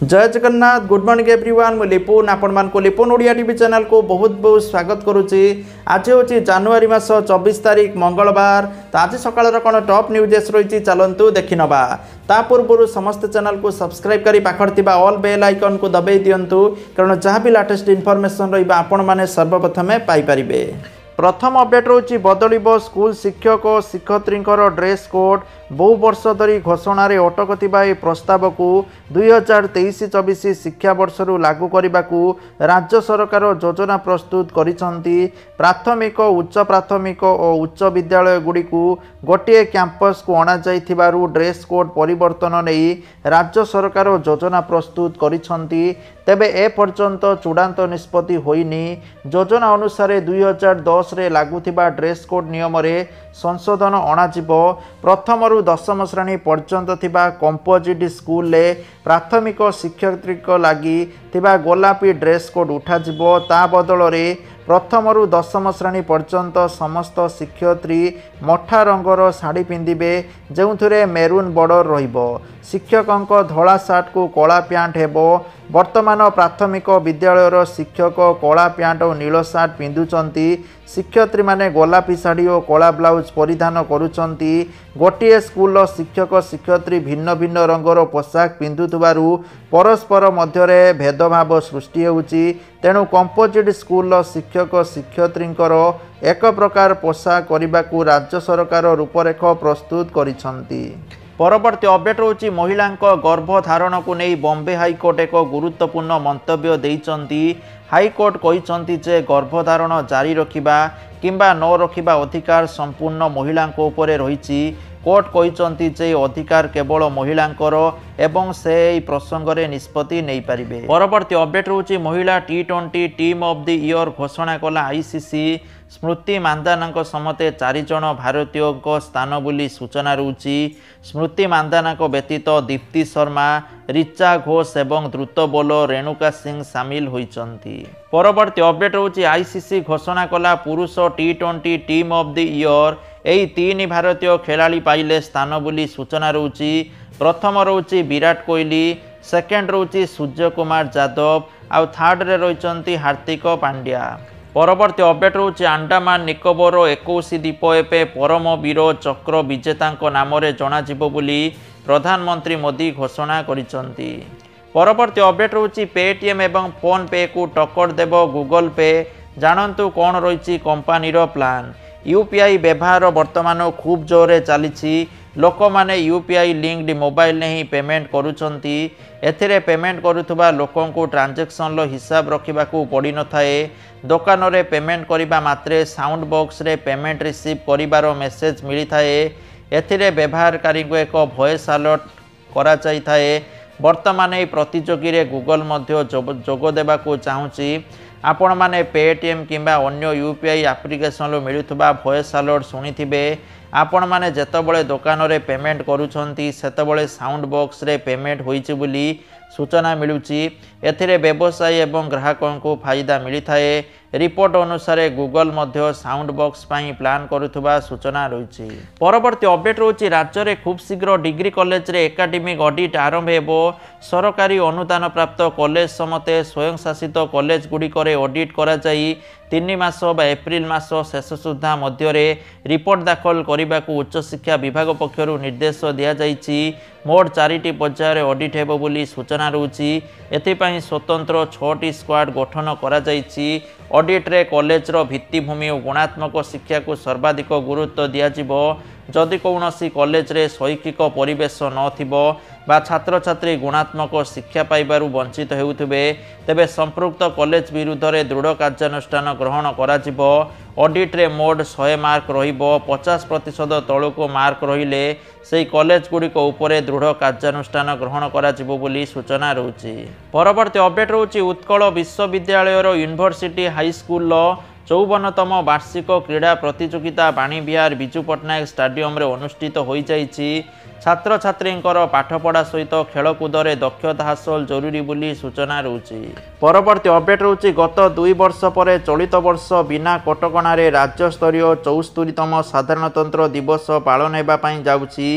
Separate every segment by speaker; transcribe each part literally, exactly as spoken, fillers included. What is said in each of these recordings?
Speaker 1: जय Jagannath good morning everyone मु लिपुन आपण मान को लिपुन ओडिया टीवी चैनल को बहुत बहुत स्वागत करुच्ची। आज हूँ जनवरी मास चौबीस तारीख मंगलवार। तो आज सकाळ कौन टॉप न्यूज रही चलतु देखि नवा। ता पूर्व समस्त चैनल को सब्सक्राइब करी पाखर ऑल बेल आइकन को दबाई दिंतु कारण जहाँ भी लेटेस्ट इनफॉरमेशन रही आपण मैंने सर्वप्रथमे पाइपारे। प्रथम अपडेट रोची बदलिब स्कूल शिक्षक और शिक्षयित्री ड्रेस कोड बहु वर्ष धरी घोषण अटकुवा यह प्रस्ताव को दुई हजार तेईस चौबीस शिक्षा वर्ष लागू करने को राज्य सरकार योजना प्रस्तुत करिसेंती। प्राथमिक उच्च प्राथमिक और उच्च विद्यालय गुड़ी गोटे कैंपस को अणा जाइथिबारु ड्रेस कोड परिवर्तन नहीं राज्य सरकार योजना प्रस्तुत करिसेंती। तेबे ए पर्यंत चूड़ांत निष्पत्ति होइनी। योजना अनुसार दुई हजार दस रे लागुथिबा ड्रेस कोड नियम रे संशोधन अणाजिब। प्रथम रु दशम श्रेणी पर्यंत थिबा कंपोजिट स्कूल ले प्राथमिक शिक्षयित्री लगी थिबा गोलापी ड्रेस कोड उठाजिब। ता बदल रे प्रथम रु दशम श्रेणी पर्यंत समस्त शिक्षयित्री मठा रंगर शाढ़ी पिंधिबे जो मेरून बॉर्डर रहिबो। शिक्षकों धला सार्ट को कला पैंट हेबो। वर्तमान प्राथमिक विद्यालयर शिक्षक कला पैंट और नील सार्ट पिंधुचंती। शिक्षयित्री माने गोलापी शाढ़ी और कला ब्लाउज परिधान करुचंती। गोटे स्कूल शिक्षक शिक्षयित्री भिन्न भिन्न रंगर पोशाक पिंधुथुबारु परस्पर मध्यरे भेदभाव सृष्टि होउची। तेणु कंपोजिट स्कूल शिक्षक शिक्षयित्रींकर एक प्रकार पोशाक करने को राज्य सरकार रूपरेख प्रस्तुत करिसेंती। परवर्ती अपडेट होची महिला गर्भधारण को नहीं बॉम्बे हाईकोर्ट एक गुरुत्वपूर्ण मंतव्य देइचंती। हाईकोर्ट कहिसंती जे गर्भधारण जारी रखिबा किंबा न रखिबा अधिकार संपूर्ण महिला उपरे रहिछि। कोर्ट कहिसंती जे अधिकार केवल महिलांकर एवं से प्रसंग रे निष्पत्ति नहीं पारिबे। परवर्ती अपडेट होची महिला T twenty team of the year घोषणा कला आईसीसी। स्मृति मांदाना समते चार जन भारतीय स्थान बोली सूचना रोची। स्मृति मांदाना व्यतीत दीप्ति शर्मा रिचा घोष एवं द्रुत बोलर रेणुका सिंह सामिल होइचंती। परवर्ती अपडेट होची आईसीसी घोषणा कला पुरुष T twenty team of the year यही तीन भारतीय खेलाड़ी पाइले स्थान बोली सूचना रोची। प्रथम रोची विराट कोहली, सेकेंड रोची सूर्य कुमार यादव आउ थर्ड रे रहिचंती हार्दिक पांड्या। परवर्ती अपडेट होची अंडमान निकोबर इक्कीस द्वीप एपे परम वीर चक्र विजेता नाम जनाजिबो बोली प्रधानमंत्री मोदी घोषणा करिसेंती। परवर्ती अपडेट होची पेटीएम एवं फोन पे को टक्कर देव गूगल पे। जानतु कौन रही कंपानीर प्लान। यूपीआई व्यवहार वर्तमान खूब जोरे चली। लोक माने यूपीआई लिंक्ड मोबाइल ने ही पेमेंट करुचंती। एथिरे पेमेंट करुथुबा लोकों को ट्रांजैक्शन लो हिसाब रखिबा को पड़ी न थाए। दुकान रे पेमेंट करिबा मात्रे साउंड बॉक्स रे पेमेंट रिसीव करिबारो मेसेज मिली थाए। एथिरे व्यवहारकारी को एक वॉइस अलर्ट करा जाई थाए। वर्तमान ए प्रतियोगी रे गूगल मध्य जोग देबा को चाहूची। आपण माने पेटीएम किंबा अन्य यूपीआई एप्लिकेशन मिलुथुबा वॉइस अलर्ट शुणिथिबे। आपण माने जेतबळे दुकान रे पेमेंट करूछंती सेतबळे साउंड बॉक्स रे पेमेंट होईची बोली सूचना मिलुची। एथिरे व्यवसायी एवं ग्राहकों को फायदा मिली थाए। रिपोर्ट अनुसार गूगल मध्य साउंड बॉक्स पाई प्लान करुथुबा सूचना रही। परवर्ती अपडेट रोची राज्य में खूब शीघ्र डिग्री कॉलेज रे एकाडेमिक ऑडिट आरंभ हेबो। सरकारी अनुदान प्राप्त कॉलेज समते स्वयं शासित कॉलेज गुड़िक ऑडिट करा जाई तीन मास बा एप्रिल मास शेष सुधा मध्य रिपोर्ट दाखल करने को उच्च शिक्षा विभाग पक्षर निर्देश दि जाइछि। मोट चारिटी पर्यायर ऑडिट हेबो बोली सूचना रही। एथिपाई स्वतंत्र छटी स्क्वाड गठन करा जाइछि। ऑडिट रे कॉलेज रो भित्तिभूमि और गुणात्मक शिक्षा को सर्वाधिक गुरुत्व दियाजिबो। जदि कौनसी कॉलेज रे शैक्षिक परिवेश नथिबो बा छात्र छात्री गुणात्मक शिक्षा पाइबारु वंचित हेउथिबे तेबे संपृक्त कॉलेज विरुद्ध रे दृढ़ कार्यानुष्ठान ग्रहण कराजिबो। ऑडिट रे मोड सौ मार्क रहिबो। पचास प्रतिशत तळको मार्क रहिले सेही कॉलेज गुड़िक उपरे दृढ़ कार्यानुष्ठान ग्रहण कराजिबो बोली सूचना रहुछि। परवर्ती अपडेट रहुछि उत्कल विश्वविद्यालय यूनिवर्सिटी हाईस्कूल चौवनतम वार्षिक क्रीड़ा प्रतियोगिता बाणीविहार विजु पट्टनायक स्टाडियम रे अनुष्ठित हो जाइछि। छात्र छात्री पाठपढ़ा सहित खेलकूद में दक्षता हासिल जरूरी बोली सूचना रहुछि। परवर्ती अपडेट रहुछि गत दुई वर्ष पर चलित वर्ष बिना कटकणा राज्य स्तरीय चौस्तरीतम साधारणतंत्र दिवस पालन होगा जाउछि।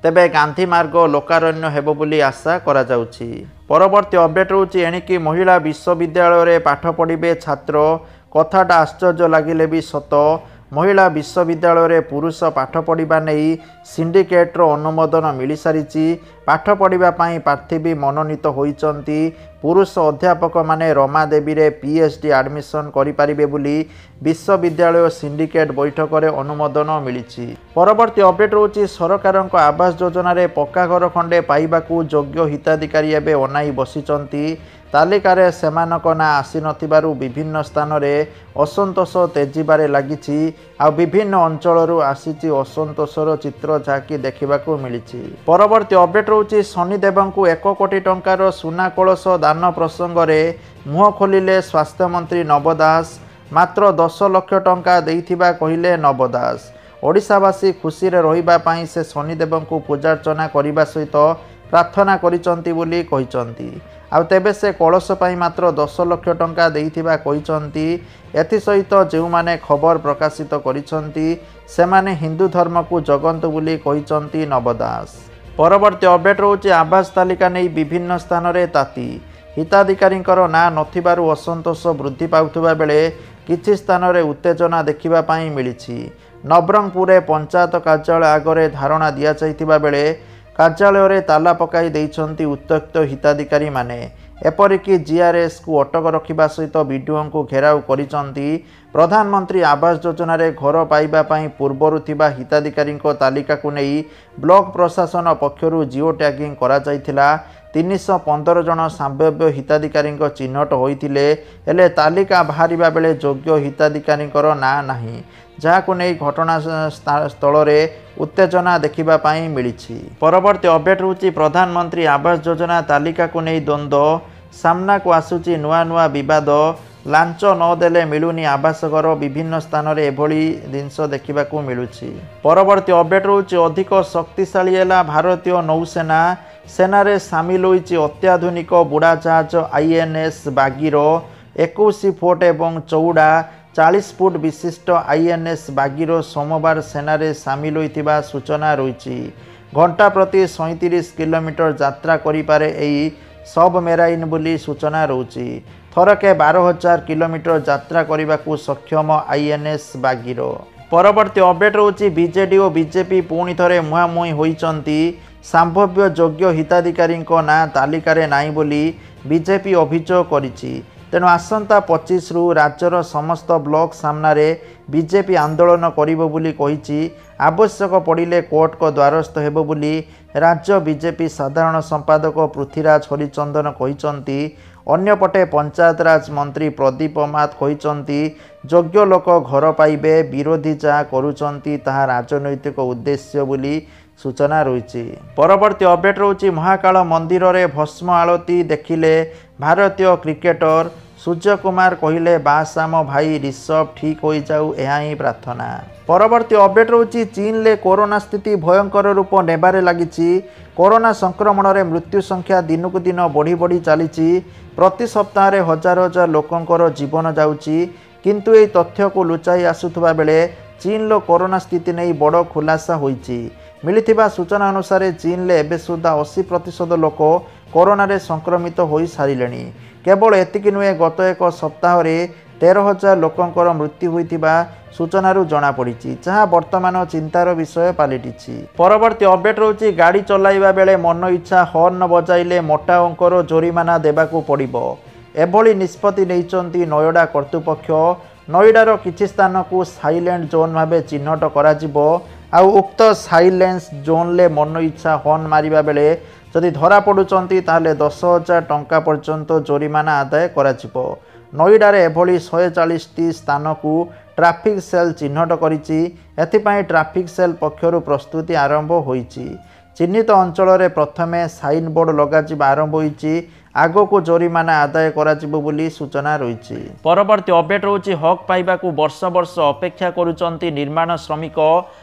Speaker 1: तेबे गांधी मार्ग लोकारण्य हेबो बोली आशा करा जाउछि। परवर्ती अपडेट होउछि एणिकी महिला विश्वविद्यालय रे पाठ पढ़िबे छात्र कथाटा आश्चर्य लागिले भी सत। महिला विश्वविद्यालय रे पुरुष पाठ पढ़िबा नहीं सिंडिकेट रो अनुमोदन मिल सारी। पाठ पढ़िबा पई प्रार्थी भी मनोनीत होइचंती। पुरुष अध्यापक माने रमादेवी रे पीएचडी एडमिशन करि परिबे बोली विश्वविद्यालय सिंडिकेट बैठक रे अनुमोदन मिलिछि। परवर्ती अपडेट होउछि सरकारक आवास योजना रे पक्का घर खंडे पाइबाकू योग्य हिताधिकारी एबे अनाई बसिचंती। तालिकारे सेमानक ना आसी नथिबारु विभिन्न स्थान रे असंतोष तेजिबारे लागिछि। आ विभिन्न अंचलरू आसीछि असंतोषर चित्र जाकी देखिबाकू मिलिछि। परवर्ती अपडेट होउछि शनिदेवंकु एक कोटी टंकार सुना कलश दान प्रसंग रे मुह खोलिले स्वास्थ्य मंत्री नव दास। मात्र दस लाख टंका देइथिबा कहिले नव दास। ओडिशावासी खुशी रे रहिबा पई से शनिदेवंकु पूजार्चना करिबा सहित प्रार्थना करिसंती बोली कहिसंती। आउ तेबे से कलश पाई मात्र दस लाख टंका देइथिबा कहिसंती। एथि सहित जो माने खबर प्रकाशित करिसंती सेमाने हिंदू धर्म को जगंतु बोली कहिसंती नव दास। परवर्ती अपडेट होउछि आवास तालिका नै विभिन्न स्थान रे ताती। हिताधिकारींकर ना नथिबारु असंतोष वृद्धि पाउथुबा बेले किछि स्थान रे उत्तेजना देखिबा पाई मिलिछि। नवरंगपुर पंचायत कार्यालय आगरे धारणा दिया जाइथिबा बेले कार्यालय रे ताला पकाई देइछंती उत्त्यक्त हिताधिकारी माने। एपरिकी जीआरएस को अटक रखिबा सहित वीडियो को घेराव करिसंती। प्रधानमंत्री आवास योजना रे घर पाइबा पई पूर्वरु थिबा हिताधिकारी तालिका को नहीं ब्लॉक प्रशासन पक्षरु जिओ टैगिंग करा जाइथिला। तीन सौ पंद्रह जन संभाव्य हिताधिकारी चिन्हट होइथिले हेले तालिका बाहरिबा बेले योग्य हिताधिकारी ना नाही जहाको नहीं घटना स्थल रे उत्तेजना देखिबा पाई मिलिछि। परवर्ती अपडेट होउछि प्रधानमंत्री आवास योजना तालिका को नहीं द्वंद्व सामना को आसुछि। नुआ नुआ विवाद लांच न देले मिलुनी आवास घर विभिन्न स्थान रे एभली जिनस देखा मिलुछि। परवर्ती अपडेट होउछि अधिक शक्तिशाली है भारतीय नौसेना। सेना रे सामिल होइछि अत्याधुनिक बुड़ा जहाज आईएनएस बागीरो इक्कीस फुट एवं चौड़ा चालीस फुट विशिष्ट आईएनएस बागीरो सोमवार सेना रे सामिल होइतिबा सूचना रही। घंटा प्रति सैंतीस किलोमीटर यात्रा करिपारे एई सबमेराइन बोली सूचना रही। थरके बारह हजार किलोमीटर यात्रा करने को सक्षम आईएनएस बागीरो। परवर्ती अपडेट होउछि बीजेडी और बीजेपी पुणी थरे मुहांमुही होइचंती। संभाव्य योग्य हिताधिकारी ना तालिका रे नाई बोली बीजेपी अभियोग करिछि। तेणु आसंता पच्चीस रु राज्यर समस्त ब्लॉक सामने बीजेपी आंदोलन करिबो बोली कहिछि। आवश्यक पड़िले कोर्ट को द्वारस्थ हेबो बोली राज्य बीजेपी साधारण संपादक पृथ्वीराज हरिचंदन कहिसंती। अन्यपटे पंचायतराज मंत्री प्रदीप मात कहिसंती योग्य लोक घर पाइबे विरोधी जहाँ करुचंती ताहा राजनैतिक उद्देश्य बोली सूचना रही। परवर्ती अपडेट रही महाकाल मंदिर रे भस्म आलती देखिले भारतीय क्रिकेटर सूर्य कुमार कहिले बास आम भाई ऋषभ ठीक हो जाऊ यह ही प्रार्थना। परवर्ती अपडेट रही चीन ले कोरोना स्थिति भयंकर रूप नेबारे लगी। कोरोना संक्रमण रे मृत्यु संख्या दिनकू दिन बढ़ी बढ़ी चली। प्रति सप्ताह हजार हजार लोकंकर जीवन जाउची। किंतु ये तथ्य को लुचाई आसुथुबा बेले चीन लो कोरोना स्थिति नहीं बड़ खुलासा होइची। मिलिथिबा सूचना अनुसार चीन ले एबे सुधा अस्सी प्रतिशत लोक कोरोना रे संक्रमित हो सारिलेनी। केवल एतिक नुहे गत एक सप्ताह रे तेरह हजार लोकंकर मृत्यु होइथिबा सूचनारू जना पड़ी जहाँ वर्तमान चिंतार विषय पलटिछि। परवर्ती अपडेट रही गाड़ी चलाइबा बेले मन इच्छा हर्न बजाइले मोटा अंकर जोरिमाना देबाकू पड़िबो। एभली निष्पत्ति नैचंती नोएडा कर्तृपक्ष। नोएडार किछि स्थान को साइलेंट जोन भाव चिन्हट कराजिबो। आउ उक्त साइलेंस जोन ले मन इच्छा हर्न मारिबा बेले जदि धरा पड़ुचंती ताहले दस हजार टंका पर्यंत जोरिमाना आदाय कराजिबो। नोएडार एभली शहे चालीस टी स्थान को ट्राफिक सेल चिन्हट करिछि। एथिपाई ट्राफिक सेल पक्षरु प्रस्तुति आरंभ होइछि। चिन्हित अंचल रे प्रथमे साइन बोर्ड लगाजिबा आरंभ होइछि। आगो को जोरिमाना आदाय कराजिबो बोली सूचना रही। परवर्ती अपडेट होउछि हक पाइबाकू वर्ष वर्ष अपेक्षा करुचंती निर्माण श्रमिक।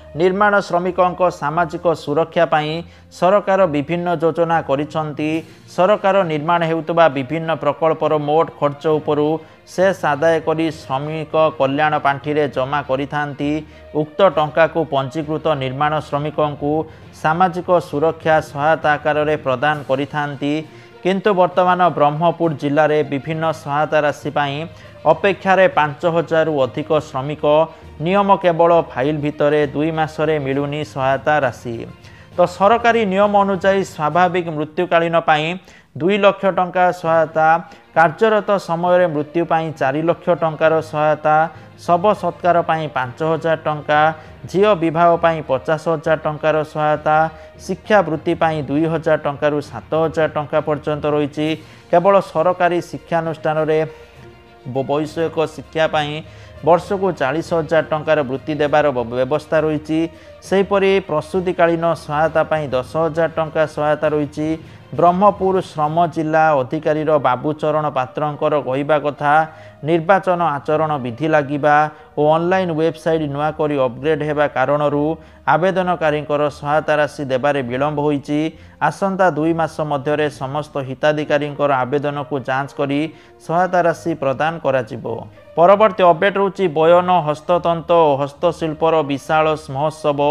Speaker 1: निर्माण श्रमिकों सामाजिक सुरक्षा पाई सरकार विभिन्न योजना करिसंती। सरकार निर्माण हेउतबा विभिन्न प्रकल्पर मोट खर्च उपरु शेष आदाय करी श्रमिक कल्याण पांठि रे जमा करिथांती। उक्त टंका को पंजीकृत निर्माण श्रमिकों को सामाजिक सुरक्षा सहायता आकार रे प्रदान करिथांती। किंतु वर्तमान ब्रह्मपुर जिले में विभिन्न सहायता राशि पाई अपेक्षार पांच हजार अधिक श्रमिक नियम केवल फाइल भितर दुई मासरे मिलुनी सहायता राशि। तो सरकारी नियम अनुसार स्वाभाविक मृत्युकालीन पाई दुई लक्ष टंका सहायता, कार्यरत समय मृत्यु पाई चार लक्ष टंकार सहायता, शव सत्कार पाई पांच हजार टंका, झील विवाह पाई पचास हजार टंकार सहायता, शिक्षा वृत्ति पाई दुई हजार टंकार सात हजार टंका पर्यंत रही। केवल सरकारी शिक्षानुष्ठान वैषयिक शिक्षा पाई वर्ष को चालीस हजार टंकार वृत्ति देवार व्यवस्था रही। सेहीपरि प्रसूतिकालीन सहायता पाई दस हजार टंका सहायता रही। ब्रह्मपुर श्रम जिला अधिकारी बाबूचरण पात्रंकर कहवा कथा निर्वाचन आचरण विधि लगिबा और ऑनलाइन वेबसाइट नुआ करी अपग्रेड हेबा कारणरू आवेदनकारी सहायता राशि देबारे विलंब होईची। आसंता दुई मास मध्यरे समस्त हिताधिकारी आवेदन को जांच करी सहायता राशि प्रदान कराजिबो। परवर्ती अपडेट रोची बयन हस्ततंत्र और हस्तशिल्पर विशाल महोत्सव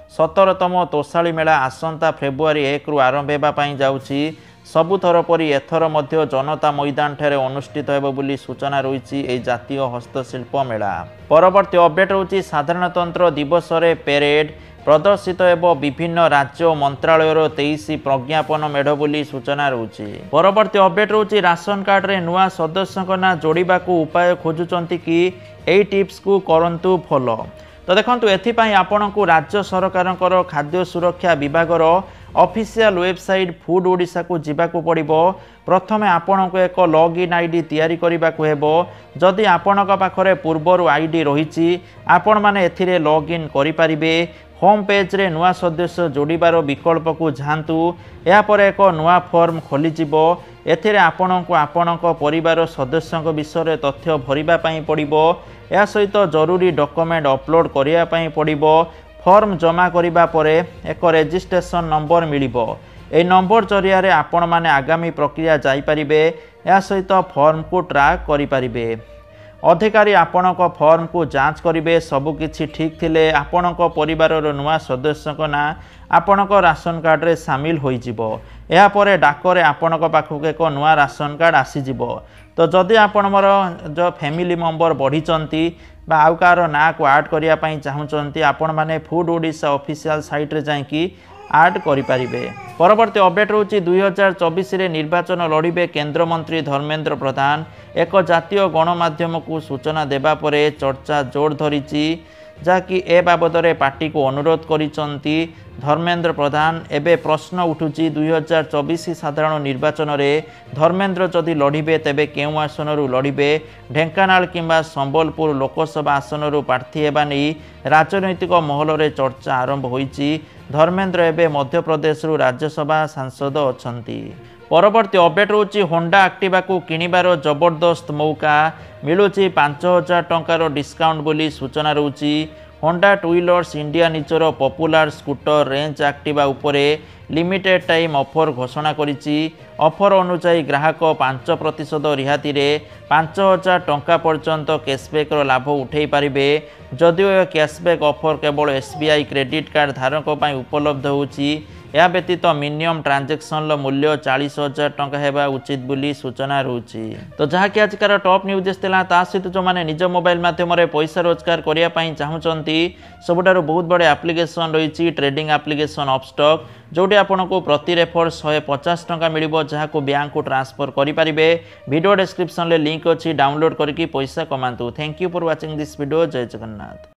Speaker 1: सतरतम तोषाली मेला आसंता फेब्रुआरी एक रु आरंभ होगापाई जाउची। सबुथर परी एथर मध्य जनता मैदान ठारे अनुष्ठित हेबो बोली सूचना रही ए जातीय हस्तशिल्प मेला। परवर्ती अपडेट होची साधारणतंत्र दिवस रे पेरेड प्रदर्शित एवं विभिन्न राज्य और मंत्रालय तेईस प्रज्ञापन मेढ़ बोली सूचना रही। परवर्ती अपडेट रोची राशन कार्ड रे नुआ सदस्यों ना जोड़िबा को उपाय खोजुचंती कि एई टिप्स को करंतु फॉलो। तो देखंतु एथिपाई आपन को राज्य सरकार खाद्य सुरक्षा विभागर ऑफिशियल वेबसाइट फूड ओडिशा को जीवाकू पड़िबो। प्रथमे आपन को एक लॉगिन आईडी तैयारी करबा को हेबो। जदि आपन का पाखरे पूर्वरु आईडी रहिछि आपण माने एथिरे लॉगिन करि परिबे। होम पेज रे नुआ सदस्य जोड़िबार विकल्प को जांतु। या पर एक नुआ फॉर्म खोली जिवो। एथिरे आपन को आपन को परिवार सदस्यों विषय तथ्य भरिबा पई पड़िबो। या सहित जरूरी डॉक्यूमेंट अपलोड करिया पई पड़िबो। फॉर्म जमा करिबा परे एक रजिस्ट्रेशन नंबर मिलिबो। ए नंबर जरिया रे आपण माने आगामी प्रक्रिया जाई परिबे। या सहित फॉर्म को ट्रैक करि परिबे। अधिकारी आपण को फॉर्म को जांच करेंगे। सबकिछि ठीक थिले आपण को परिवार नुआ सदस्य ना आपण को राशन कार्ड रे सामिल हो जिवो। या परे डाकरे आपण को पाखक एक नुआ राशन कार्ड आसीजिवो। तो जदि आपण मोर जो फैमिली मेंबर बढ़ीचंती बा आउ कार ना को ऐड करिया पई चाहुचंती आपण माने फूड ओडिशा ऑफिशियल साइट रे जाईकी ऐड करि परिबे। परवर्ती अपडेट रोची दुई हजार चौबीस रे निर्वाचन लड़िबे केंद्र मंत्री धर्मेंद्र प्रधान। एक जातीय गणमाध्यम को सूचना देबा परे चर्चा जोर धरिची जहाँकि ए बाबदरे पार्टी को अनुरोध करिसंती धर्मेंद्र प्रधान। एबे प्रश्न उठुची दुई हजार चौबीस साधारण निर्वाचन रे धर्मेंद्र जदि लड़िबे तेबे केउ आसनरू लड़िबे। ढेंकानाल किंबा संबलपुर लोकसभा आसनरू प्रार्थी हेबा नै राजनैतिक महल रे चर्चा आरंभ होईची। धर्मेंद्र एबे मध्य प्रदेश रु राज्यसभा सांसद अछंती। परवर्ती अपडेट रोची होंडा एक्टिवा को किनिबार जबरदस्त मौका मिलुची पांच हजार टंकार डिस्काउंट बोली सूचना रहुची। होंडा टू व्हीलर्स इंडिया निजर पॉपुलर स्कूटर रेंज एक्टिवा उपरे लिमिटेड टाइम ऑफर घोषणा करिची। ऑफर अनुसार ग्राहक पांच प्रतिशत रिहाती रे पांच हजार टंका पर्यंत कैशबैक लाभ उठे पारिबे। जदिओ यह कैशबैक ऑफर केवल एसबीआई क्रेडिट कार्ड धारक पर उपलब्ध होची। या व्यतीत मिनिमम ट्रांजेक्शन मूल्य चालीस हजार टंका हेबा उचित बोली सूचना रहुची। तो जहाँकि आजकार टॉप न्यूज देला ता सहित जो माने निज मोबाइल माध्यम पैसा रोजगार करिया पई चाहुचंती सबुठारु बहुत बड़े एप्लिकेशन रही ट्रेडिंग एप्लिकेशन अपस्टॉक जोटी आपन को प्रति रेफर एक सौ पचास टंका मिलिबो जहाँ को बैंक को ट्रांसफर करि परिबे। वीडियो डिस्क्रिप्शन ले लिंक अछि डाउनलोड करके पैसा कमांतु। Thank you for watching this video. जय जगन्नाथ।